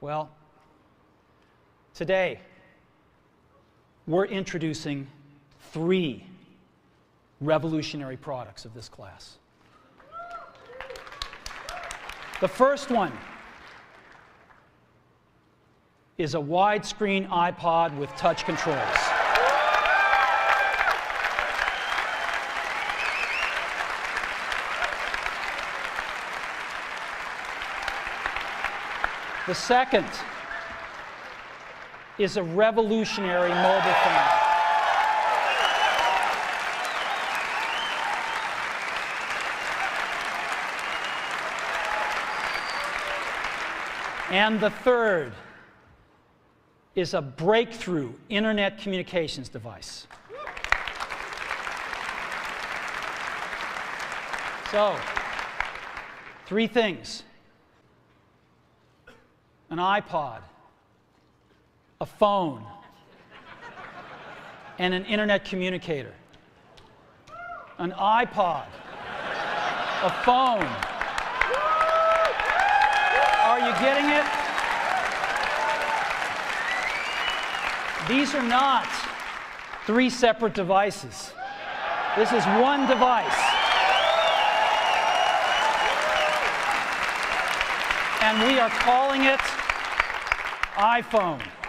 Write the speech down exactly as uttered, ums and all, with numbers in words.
Well, today we're introducing three revolutionary products of this class. The first one is a widescreen iPod with touch controls. The second is a revolutionary mobile phone. And the third is a breakthrough internet communications device. So, three things: an iPod, a phone, and an internet communicator. An iPod, a phone. Are you getting it? These are not three separate devices. This is one device. And we are calling it iPhone.